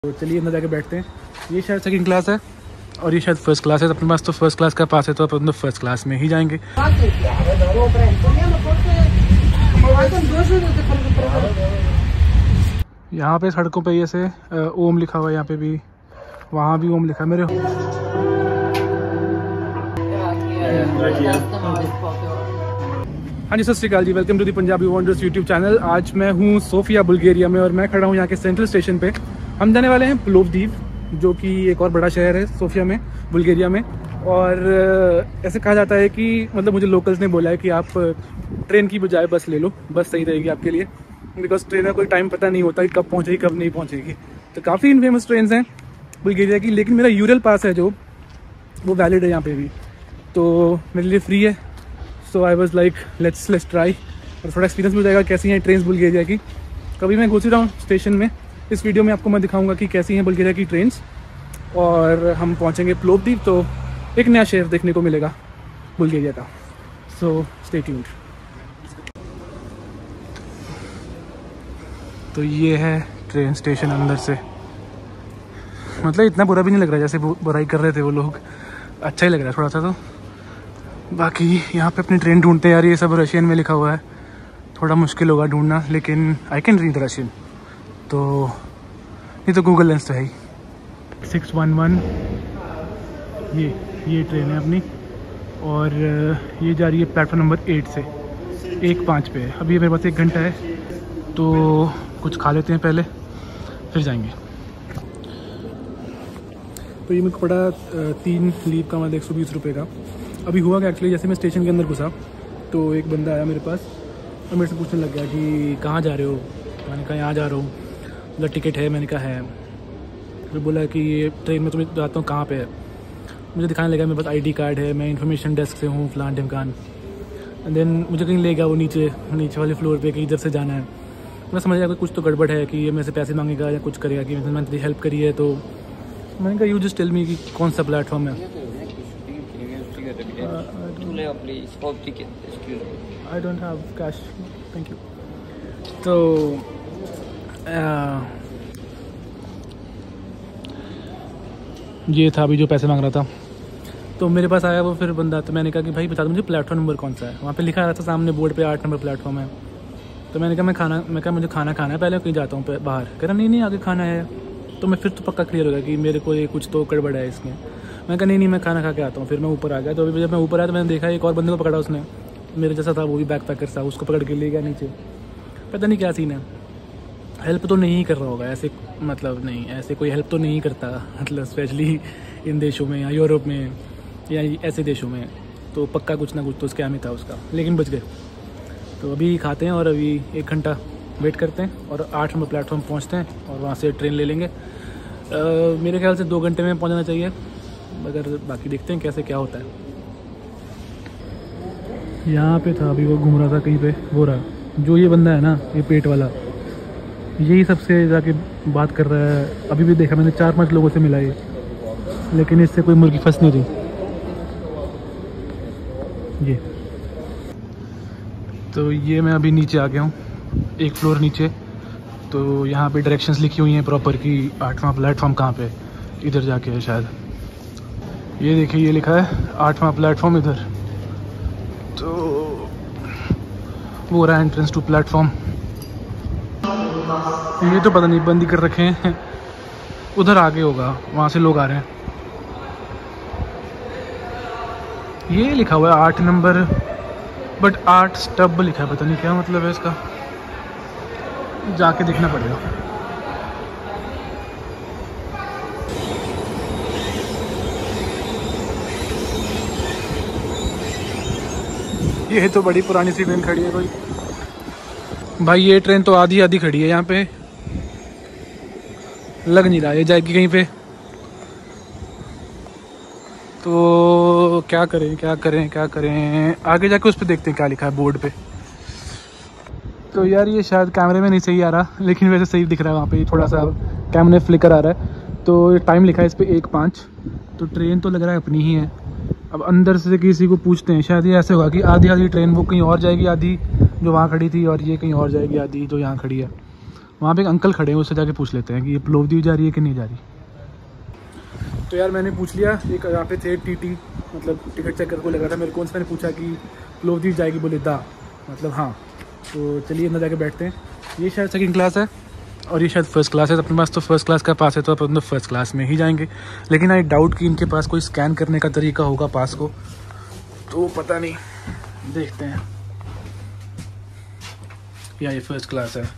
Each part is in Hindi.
तो चलिए अंदर जाके बैठते हैं। ये शायद सेकंड क्लास है और ये शायद फर्स्ट क्लास है। अपने पास तो फर्स्ट क्लास का पास है तो अपन तो फर्स्ट क्लास में ही जाएंगे। यहाँ पे सड़कों पे ऐसे ओम लिखा हुआ है, यहाँ पे भी, वहाँ भी ओम लिखा है मेरे। हाँ जी, सत श्री अकाल जी, welcome to the Punjabi wonders YouTube channel. आज मैं हूँ सोफिया बुल्गारिया में और मैं खड़ा हूँ यहाँ के सेंट्रल स्टेशन पे। हम जाने वाले हैं प्लोवदीव, जो कि एक और बड़ा शहर है सोफिया में, बुल्गारिया में। और ऐसे कहा जाता है कि मतलब मुझे लोकल्स ने बोला है कि आप ट्रेन की बजाय बस ले लो, बस सही रहेगी आपके लिए, बिकॉज ट्रेन का कोई टाइम पता नहीं होता कि कब पहुँचेगी कब नहीं पहुँचेगी। तो काफ़ी इनफेमस ट्रेन हैं बुल्गारिया की, लेकिन मेरा यूरल पास है जो, वो वैलिड है यहाँ पे भी, तो मेरे लिए फ्री है। So I was like let's try, और थोड़ा एक्सपीरियंस मिल जाएगा कैसी हैं ट्रेन बुल्गारिया की। कभी मैं घुस रहा हूँ स्टेशन में, इस वीडियो में आपको मैं दिखाऊंगा कि कैसी हैं बुल्गारिया की ट्रेन्स। और हम पहुँचेंगे प्लोवदीव तो एक नया शहर देखने को मिलेगा बुल्गारिया का। So stay tuned. तो ये है ट्रेन स्टेशन अंदर से, मतलब इतना बुरा भी नहीं लग रहा जैसे बुराई कर रहे थे वो लोग, अच्छा ही लग रहा है थोड़ा सा। तो बाकी यहाँ पे अपनी ट्रेन ढूंढते हैं यार, ये सब रशियन में लिखा हुआ है, थोड़ा मुश्किल होगा ढूंढना, लेकिन आई कैन रीड रशियन, तो नहीं तो गूगल लेंस तो है ही। 611 ये ट्रेन है अपनी, और ये जा रही है प्लेटफॉर्म नंबर 8 से 1-5 पे है। अभी मेरे पास 1 घंटा है, तो कुछ खा लेते हैं पहले, फिर जाएंगे। तो ये मेरे को पड़ा 3 लीव का, मतलब 120 रुपये का। अभी हुआ क्या एक्चुअली, जैसे मैं स्टेशन के अंदर घुसा तो एक बंदा आया मेरे पास और मेरे से पूछने लग गया कि कहाँ जा रहे हो। मैंने कहा यहाँ जा रहा हूँ, मतलब टिकट है, मैंने कहा है। फिर बोला कि ये ट्रेन में तुम्हें जाता हूँ कहाँ पे है। मुझे दिखाने लगा मेरे पास आईडी कार्ड है, मैं इन्फॉर्मेशन डेस्क से हूँ फलान ढिमकान। एंड देन मुझे कहीं ले गया वो नीचे वाले फ्लोर पे कि इधर से जाना है। मैं समझ गया कि कुछ तो गड़बड़ है, कि ये मेरे से पैसे मांगेगा या कुछ करेगा, कि मैंने तेरी हेल्प करी है। तो मैंने कहा यू जस्ट टेल मी कि कौन सा प्लेटफॉर्म है। I don't have cash, thank you. तो ये था अभी जो पैसे मांग रहा था, तो मेरे पास आया वो फिर बंदा। तो मैंने कहा कि भाई बता दो मुझे प्लेटफॉर्म नंबर कौन सा है। वहाँ पे लिखा रहा था सामने बोर्ड पे 8 नंबर प्लेटफॉर्म है। तो मैंने कहा मुझे खाना खाना है, पहले कहीं जाता हूँ बाहर। कह रहा नहीं आगे खाना है। तो मैं फिर तो पक्का क्लियर हो गया कि मेरे को ये कुछ तो गड़बड़ है इसमें। मैं कहा नहीं मैं खाना खा के आता हूँ। फिर मैं ऊपर आ गया। तो अभी जब मैं ऊपर आया तो मैंने देखा एक और बंदे को पकड़ा उसने, मेरे जैसा था, वो भी बैक पैकर था, उसको पकड़ के ले गया नीचे। पता नहीं क्या सीन है, हेल्प तो नहीं कर रहा होगा ऐसे, मतलब नहीं ऐसे कोई हेल्प तो नहीं करता, मतलब स्पेशली इन देशों में या यूरोप में या ऐसे देशों में, तो पक्का कुछ ना कुछ तो स्कैम ही था उसका, लेकिन बच गए। तो अभी खाते हैं और अभी 1 घंटा वेट करते हैं और 8 नंबर प्लेटफॉर्म पहुँचते हैं और वहाँ से ट्रेन ले लेंगे। मेरे ख्याल से 2 घंटे में पहुँचना चाहिए, मगर बाकी देखते हैं कैसे क्या होता है। यहाँ पे था अभी वो घूम रहा था कहीं पे, वो रहा जो ये बंदा है ना, ये पेट वाला, यही सबसे जाके बात कर रहा है। अभी भी देखा मैंने 4-5 लोगों से मिला ये, लेकिन इससे कोई मुर्गी फंस नहीं रही। ये तो ये मैं अभी नीचे आ गया हूँ, 1 फ्लोर नीचे। तो यहाँ पे डायरेक्शंस लिखी हुई हैं प्रॉपर कि 8वां प्लेटफॉर्म कहाँ पे, इधर जाके है शायद। ये देखिए ये लिखा है 8वां प्लेटफॉर्म इधर। तो वो रहा एंट्रेंस टू प्लेटफॉर्म। ये तो पता नहीं बंद ही कर रखे हैं, उधर आगे होगा, वहाँ से लोग आ रहे हैं। ये लिखा हुआ है 8 नंबर, बट 8 स्टब लिखा है, पता नहीं क्या मतलब है इसका, जाके देखना पड़ेगा। ये तो बड़ी पुरानी सी ट्रेन खड़ी है कोई, भाई ये ट्रेन तो आधी खड़ी है यहाँ पे, लग नहीं रहा ये जाएगी कहीं पे। तो क्या करें आगे जाके उस पर देखते हैं क्या लिखा है बोर्ड पे। तो यार ये शायद कैमरे में नहीं सही आ रहा, लेकिन वैसे सही दिख रहा है, वहाँ पे थोड़ा सा कैमरे फ्लिकर आ रहा है। तो टाइम लिखा है इस पर 1:05, तो ट्रेन तो लग रहा है अपनी ही है। अब अंदर से किसी को पूछते हैं, शायद ये ऐसे होगा कि आधी ट्रेन वो कहीं और जाएगी, आधी जो वहाँ खड़ी थी, और ये कहीं और जाएगी आधी जो यहाँ खड़ी है। वहाँ पे एक अंकल खड़े हैं, उससे जाके पूछ लेते हैं कि ये प्लोवदीव जा रही है कि नहीं जा रही। तो यार मैंने पूछ लिया, एक यहाँ पे थे टीटी, मतलब टिकट चेक करके लगा था मेरे को, उनसे मैंने पूछा कि प्लोवदीव जाएगी, बोले दा, मतलब हाँ। तो चलिए अंदर जाके बैठते हैं। ये शायद सेकंड क्लास है और ये शायद फर्स्ट क्लास है। अपने पास तो फर्स्ट क्लास का पास है, तो अपन तो फर्स्ट क्लास में ही जाएंगे। लेकिन आई डाउट कि इनके पास कोई स्कैन करने का तरीका होगा पास को, तो पता नहीं, देखते हैं। या ये फर्स्ट क्लास है।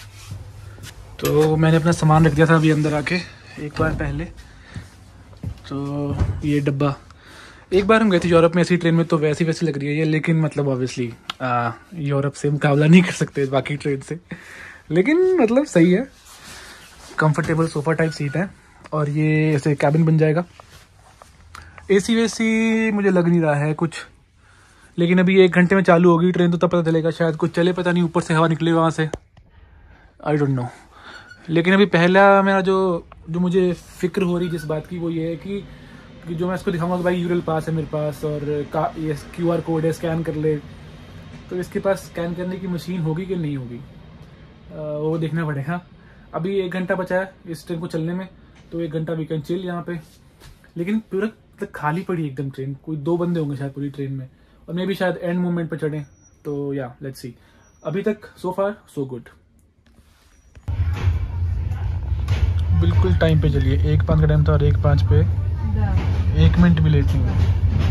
तो मैंने अपना सामान रख दिया था अभी अंदर आके एक बार पहले। तो ये डब्बा, एक बार हम गए थे यूरोप में ऐसी ट्रेन में, तो वैसी लग रही है ये, लेकिन मतलब ऑब्वियसली यूरोप से मुकाबला नहीं कर सकते बाकी ट्रेन से, लेकिन मतलब सही है। कंफर्टेबल सोफ़ा टाइप सीट है और ये ऐसे कैबिन बन जाएगा। एसी वेसी मुझे लग नहीं रहा है कुछ, लेकिन अभी 1 घंटे में चालू होगी ट्रेन, तो तब पता चलेगा, शायद कुछ चले, पता नहीं, ऊपर से हवा निकले वहाँ से, आई डोंट नो। लेकिन अभी पहला मेरा जो मुझे फिक्र हो रही जिस बात की, वो ये है कि जो मैं इसको दिखाऊंगा कि भाई यूरल पास है मेरे पास और ये QR कोड है, स्कैन कर ले, तो इसके पास स्कैन करने की मशीन होगी कि नहीं होगी, वो देखना पड़ेगा। अभी 1 घंटा बचा है इस ट्रेन को चलने में, तो 1 घंटा वी कैन चिल यहाँ पे। लेकिन पूरा मतलब खाली पड़ी एकदम ट्रेन, कोई 2 बंदे होंगे शायद पूरी ट्रेन में, और मे भी शायद एंड मोमेंट पर चढ़ें, तो या लेट्स सी। अभी तक सो फार सो गुड। बिल्कुल टाइम पे चलिए, 1:05 का टाइम था और 1:05 पे 1 मिनट भी लेट नहीं हुआ।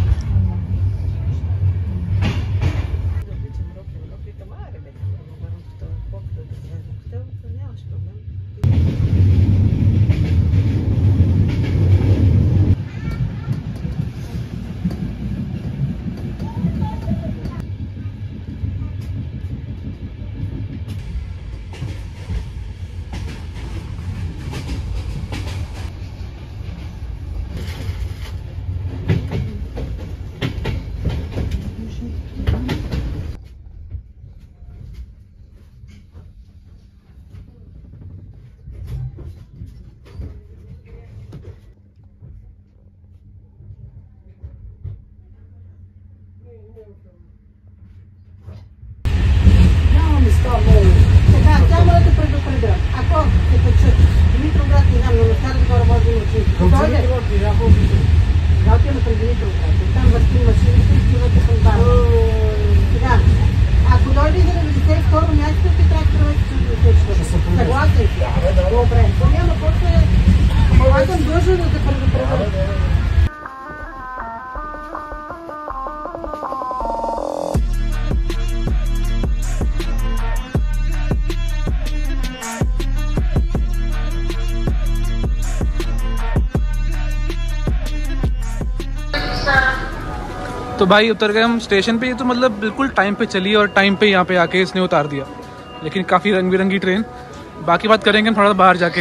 तो भाई उतर गए हम स्टेशन पे। ये तो मतलब बिल्कुल टाइम पे चली और टाइम पे यहाँ पे आके इसने उतार दिया, लेकिन काफ़ी रंग बिरंगी ट्रेन। बाकी बात करेंगे थोड़ा बाहर जाके।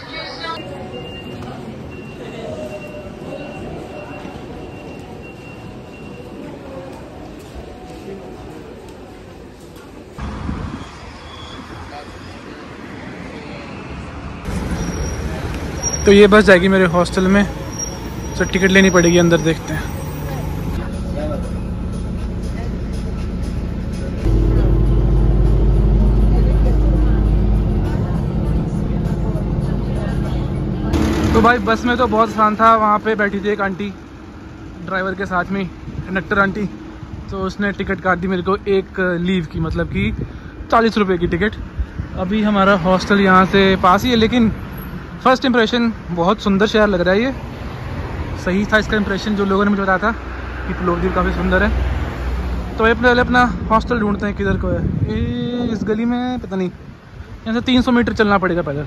तो ये बस जाएगी मेरे हॉस्टल में, तो टिकट लेनी पड़ेगी अंदर, देखते हैं। तो भाई बस में तो बहुत आसान था। वहाँ पे बैठी थी एक आंटी ड्राइवर के साथ में, कंडक्टर आंटी, तो उसने टिकट काट दी मेरे को एक लीव की, मतलब कि 40 रुपये की टिकट। अभी हमारा हॉस्टल यहाँ से पास ही है, लेकिन फर्स्ट इंप्रेशन बहुत सुंदर शहर लग रहा है। ये सही था इसका इंप्रेशन जो लोगों ने मुझे बताया था कि प्लोवदीव काफ़ी सुंदर है। तो ये पहले अपना हॉस्टल ढूंढते हैं किधर को है। ये इस गली में पता नहीं, यहाँ से 300 मीटर चलना पड़ेगा पैदल।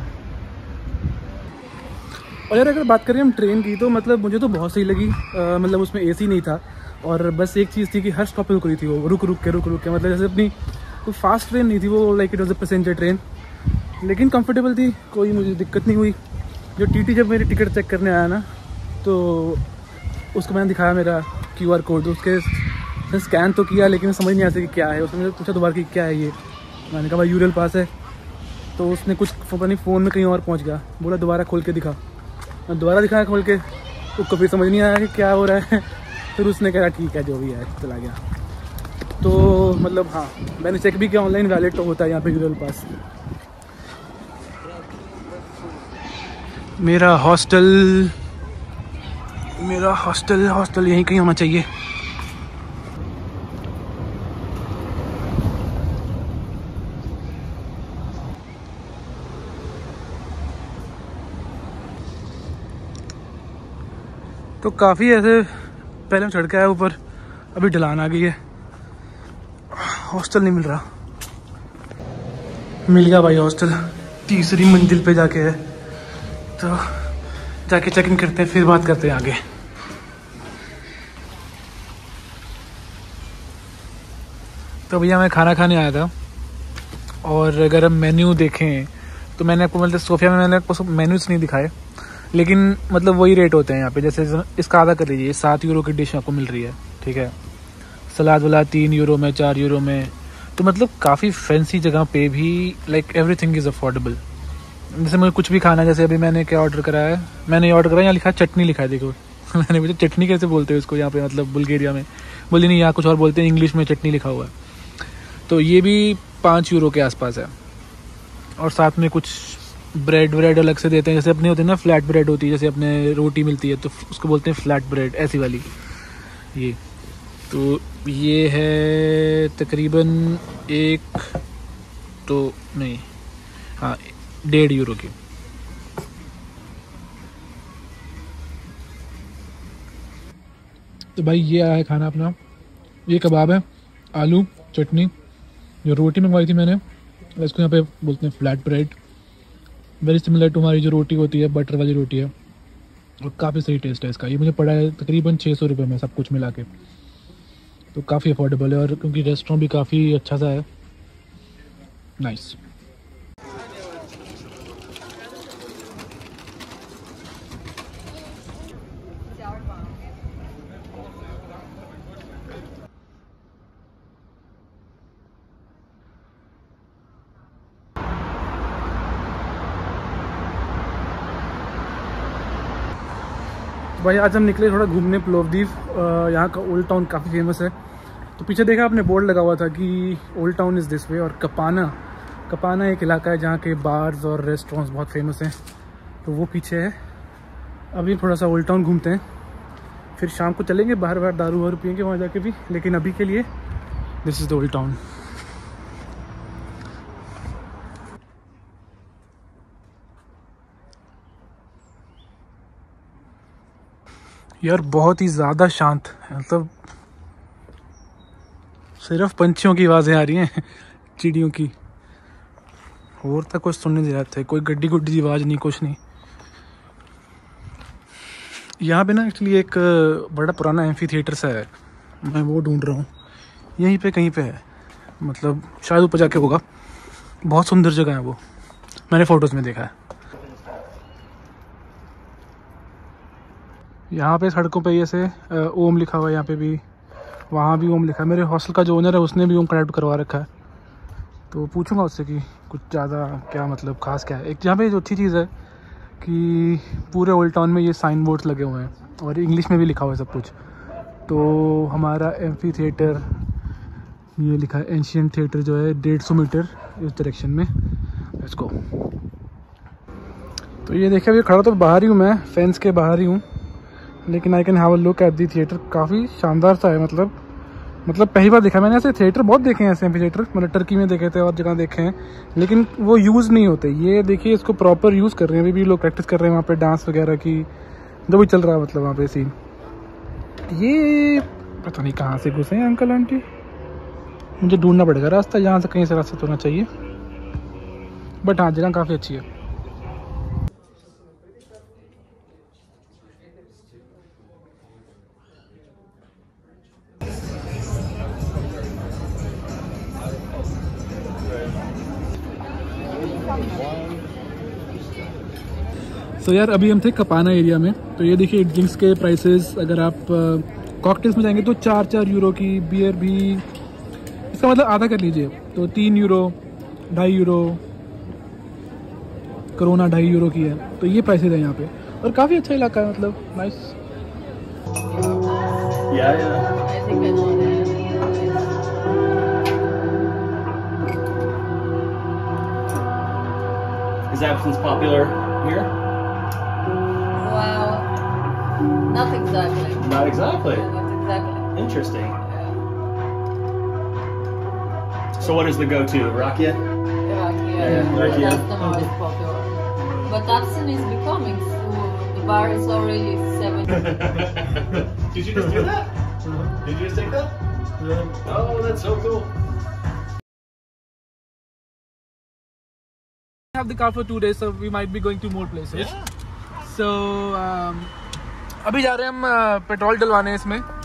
और यार अगर बात करें हम ट्रेन की, तो मतलब मुझे तो बहुत सही लगी। मतलब उसमें एसी नहीं था, और बस एक चीज़ थी कि हर स्टॉप पे रुक रही थी वो, रुक रुक के मतलब जैसे अपनी कोई फास्ट ट्रेन नहीं थी वो, like it was a passenger train, लेकिन कंफर्टेबल थी, कोई मुझे दिक्कत नहीं हुई। जो टीटी जब मेरी टिकट चेक करने आया ना, तो उसको मैंने दिखाया मेरा QR कोड, उसके स्कैन तो किया, लेकिन समझ नहीं आ सकी क्या है। उसने मुझे पूछा दोबारा कि क्या है ये, मैंने कहा भाई यूरल पास है। तो उसने कुछ पता नहीं फ़ोन में कहीं और पहुंच गया, बोला दोबारा खोल के दिखा। दोबारा दिखाया खोल के, उसको फिर समझ नहीं आया कि क्या हो रहा है। फिर उसने कहा ठीक है जो भी है, चला गया। तो मतलब हाँ, मैंने चेक भी किया ऑनलाइन, वैलिड तो होता है यहाँ पे यूरल पास। मेरा हॉस्टल यहीं कहीं होना चाहिए। तो काफ़ी ऐसे पहले चढ़ के आया ऊपर, अभी ढलान आ गई है, हॉस्टल नहीं मिल रहा। मिल गया भाई हॉस्टल, तीसरी मंजिल पे जाके है, तो जाके चेक इन करते हैं, फिर बात करते हैं आगे। तो भैया मैं खाना खाने आया था, और अगर हम मेन्यू देखें तो मैंने आपको मतलब सोफिया में मैंने आपको मेन्यूज़ नहीं दिखाए, लेकिन मतलब वही रेट होते हैं यहाँ पे। जैसे इसका आधा कर लीजिए, 7 यूरो की डिश आपको मिल रही है, ठीक है। सलाद वाला 3 यूरो में, 4 यूरो में, तो मतलब काफ़ी फैंसी जगह पे भी लाइक एवरीथिंग इज़ अफोर्डेबल। जैसे मुझे कुछ भी खाना है, जैसे अभी मैंने क्या ऑर्डर करा है, मैंने ये ऑर्डर करा, यहाँ लिखा है चटनी लिखा है, देखो मैंने पूछा चटनी कैसे बोलते हैं इसको यहाँ पे, मतलब बुल्गारिया में, बोली नहीं यहाँ कुछ और बोलते हैं, इंग्लिश में चटनी लिखा हुआ है। तो ये भी 5 यूरो के आसपास है, और साथ में कुछ ब्रेड अलग से देते हैं, जैसे अपने होते हैं ना फ्लैट ब्रेड होती है, जैसे अपने रोटी मिलती है तो उसको बोलते हैं फ्लैट ब्रेड, ऐसी वाली ये। तो ये है तकरीबन 1.5 यूरो की। तो भाई ये आया है खाना अपना, ये कबाब है, आलू चटनी, जो रोटी मंगवाई थी मैंने, इसको यहाँ पे बोलते हैं flat bread, very similar to हमारी जो रोटी होती है, बटर वाली रोटी है, और काफ़ी सही टेस्ट है इसका। ये मुझे पड़ा है तकरीबन 600 रुपये में सब कुछ मिला के, तो काफ़ी अफोर्डेबल है, और क्योंकि रेस्टोरेंट भी काफ़ी अच्छा सा है, नाइस। भाई आज हम निकले थोड़ा घूमने प्लोवदीव, यहाँ का ओल्ड टाउन काफ़ी फेमस है। तो पीछे देखा आपने बोर्ड लगा हुआ था कि old town is this way, और कपाना एक इलाका है जहाँ के बार्स और रेस्टोरेंट्स बहुत फेमस हैं, तो वो पीछे है। अभी थोड़ा सा ओल्ड टाउन घूमते हैं, फिर शाम को चलेंगे बाहर दारू वारू पियेंगे वहाँ जाके भी, लेकिन अभी के लिए this is the old town. यार बहुत ही ज़्यादा शांत है, मतलब सिर्फ पंछियों की आवाज़ें आ रही हैं चिड़ियों की, और तक कुछ सुनने नहीं जाते, कोई गड्डी गुड्डी की आवाज़ नहीं, कुछ नहीं। यहाँ पे ना एक्चुअली एक बड़ा पुराना एम्फी थिएटर सा है, मैं वो ढूंढ रहा हूँ, यहीं पे कहीं पे है, मतलब शायद ऊपर जाके होगा। बहुत सुंदर जगह है वो, मैंने फ़ोटोज़ में देखा है। यहाँ पे सड़कों पे ऐसे ओम लिखा हुआ है, यहाँ पे भी, वहाँ भी ओम लिखा है। मेरे हॉस्टल का जो ओनर है उसने भी ओम कनेक्ट करवा रखा है, तो पूछूंगा उससे कि कुछ ज़्यादा क्या मतलब ख़ास क्या है। एक यहाँ पे जो अच्छी चीज़ है कि पूरे ओल्ड टाउन में ये साइन बोर्ड्स लगे हुए हैं, और इंग्लिश में भी लिखा हुआ है सब कुछ। तो हमारा एम्फी थिएटर, ये लिखा है एंशियंट थिएटर, जो है 150 मीटर इस डायरेक्शन में, इसको। तो ये देखिए अभी खड़ा तो बाहर ही हूँ मैं, फेंस के बाहर ही हूँ, लेकिन I can have a look at the theatre. काफ़ी शानदार सा है, मतलब पहली बार देखा मैंने ऐसे थिएटर। बहुत देखे हैं ऐसे एम्फी थिएटर, मतलब टर्की में देखे थे और जगह देखे हैं, लेकिन वो यूज़ नहीं होते। ये देखिए इसको प्रॉपर यूज़ कर रहे हैं, अभी भी लोग प्रैक्टिस कर रहे हैं वहाँ पे, डांस वगैरह की जो भी चल रहा है, मतलब वहाँ पे सीन। ये पता नहीं कहाँ से घुसे हैं अंकल आंटी, मुझे ढूंढना पड़ेगा रास्ता, यहाँ से कहीं से रास्ता तो होना चाहिए, बट हाँ जगह काफ़ी अच्छी है। तो यार अभी हम थे कपाना एरिया में, तो ये देखिए ड्रिंक्स के प्राइसेस, अगर आप कॉकटेल्स में जाएंगे तो 4 यूरो की, बियर भी इसका मतलब आधा कर लीजिए तो 3 यूरो, 2.5 यूरो, कोरोना 2.5 यूरो की है। तो ये प्राइसेस है यहाँ पे, और काफ़ी अच्छा इलाका है, मतलब nice. Is absinthe popular here? Not exactly. Not exactly. Yeah, not exactly. Interesting. Yeah. So what is the go-to? Rakia? Rakia. Yeah, Rakia. That's the most popular. But Absin is becoming soon. The bar is already 7. Did you just do that? Did you just take that? Oh, that's so cool. We have the car for 2 days, so we might be going to more places. Yeah. So अभी जा रहे हैं हम पेट्रोल डलवाने इसमें